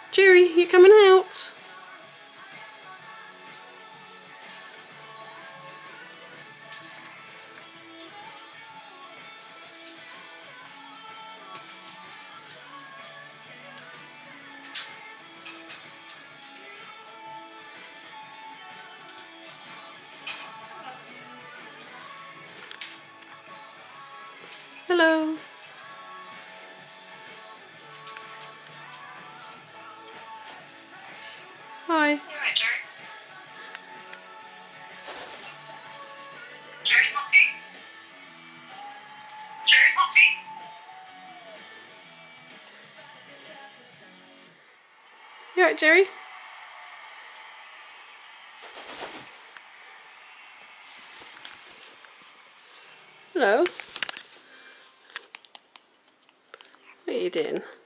Jerry, you coming out? Hello. Hi. You alright, Jerry? Jerry, Potty? Jerry, Potty? You alright, Jerry? Hello. What are you doing?